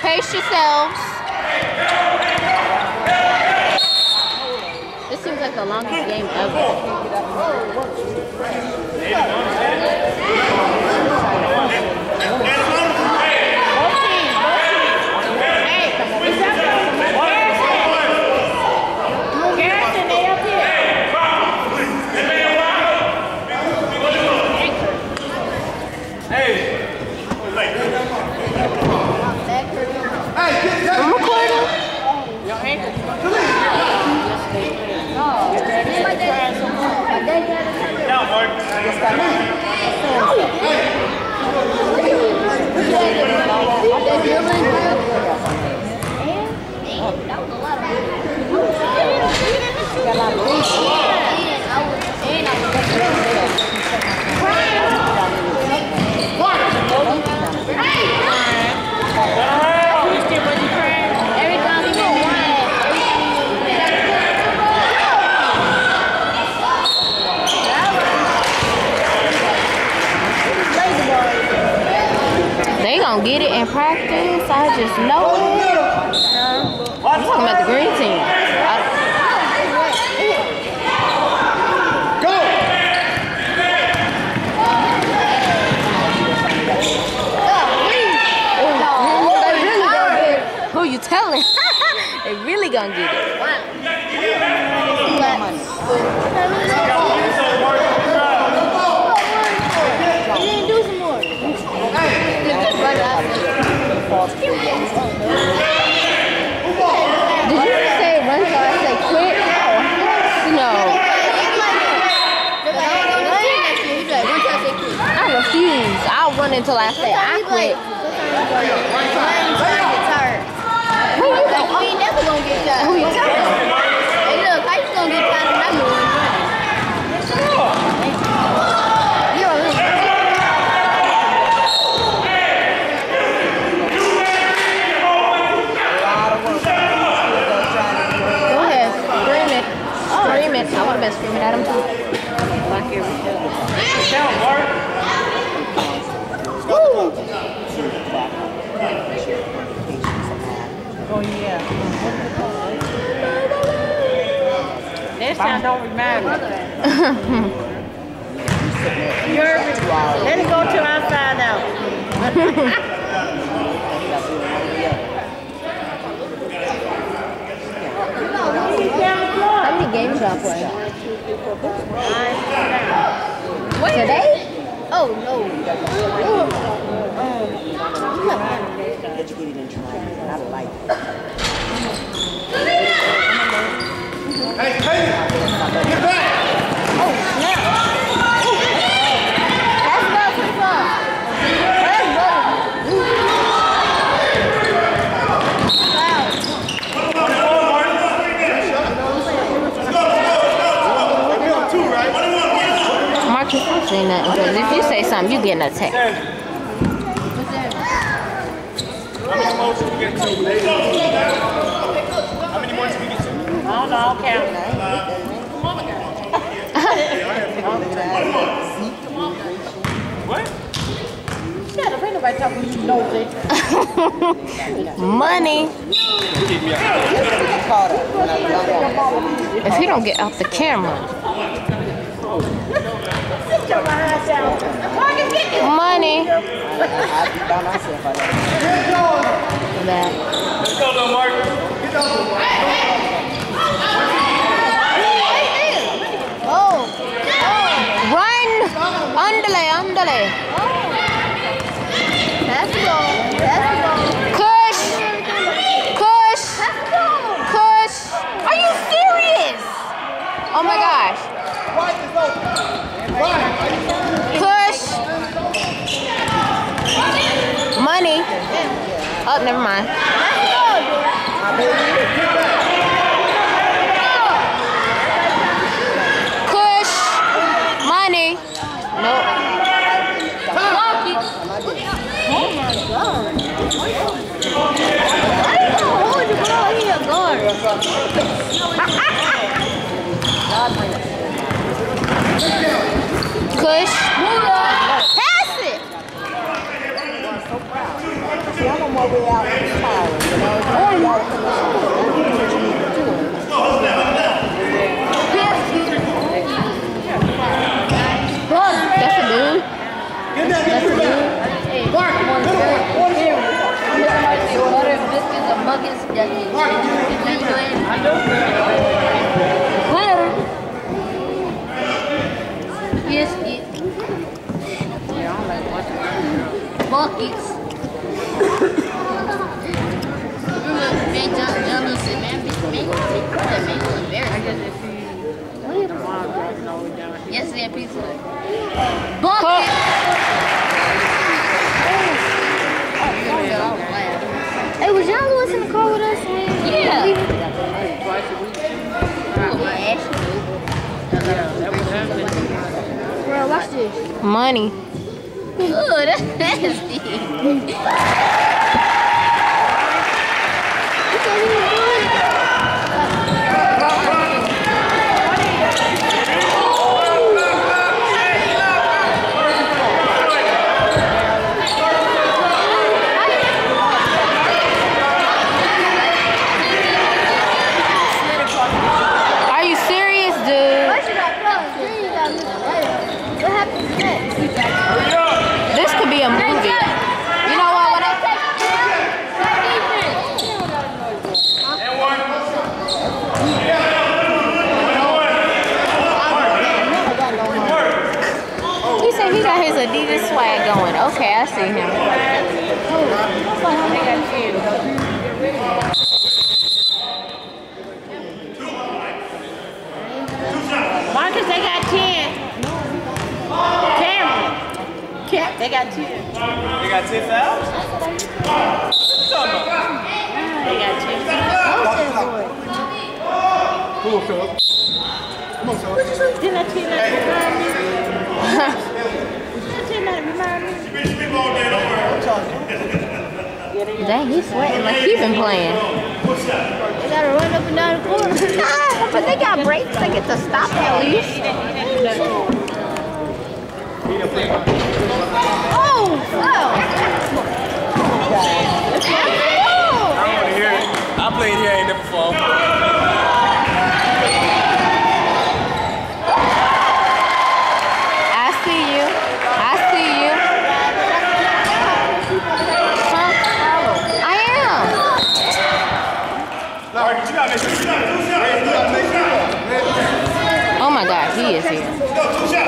Pace yourselves. This seems like the longest game ever. I'm recording. They gonna get it in practice. I just know it. I'm talking about the green team. Go! Who you telling? They really gonna get it. Did you say run till I say quit? No. I refuse. I'll run until I say I quit. Who you telling? We ain't never gonna get tired. Who you telling? Hey look, I just gonna get tired of my one running. I would have been screaming at him too. Like every Oh yeah. Next time don't remind me. Let it go till I find out. How many games y'all play? What? Today? Oh no. Hey, get back! Oh snap. That's about 25. Marcus, don't say nothing, because if you say something, you getting attacked. How many more should we get to? How many more should we get to? I don't know, I'll count. What? Shut up, ain't nobody talking to you, nosy. Money. If he don't get off the camera. Money. That. Let's go, though, Mark. Run! Andale. Let's go. Kush! Are you serious? Oh my gosh. Kush! Money. Oh, never mind. Kush! Money. Nope. Oh my god. I didn't know hold the ball here, guard. Kush. Pass it. my way out to the tower, you know. Y'all come up with what you need to do. That's a dude. That's a dude. Butter, biscuits, or muggins. That's it. I know. Butter. Biscuit. Yeah, I don't like watching buckets. Man, John said, man, yesterday at pizza. Bucket. Hey, was y'all Lewis in the car with us? Yeah. Bro, watch this. Money. Ooh, that's nasty. Are you serious, dude? What happens next? This could be a movie. You know what? When I he said he got his Adidas swag going. Okay, I see him. Marcus, they got 10. Cameron. They got 10. They got 10 fouls? They got 10. Come on, Philip. Come on, Philip. Didn't I tell you that to remind me? Didn't I tell you that to remind me? Dang, he's sweating like he been playing. They gotta run up and down the court. Nah, but they got breaks. They get to stop at least. Oh, wow. I want to hear it. I played here, ain't never fall. I see you. I see you. Huh? I am. Marcus, you gotta make sure. Oh my God, he is here.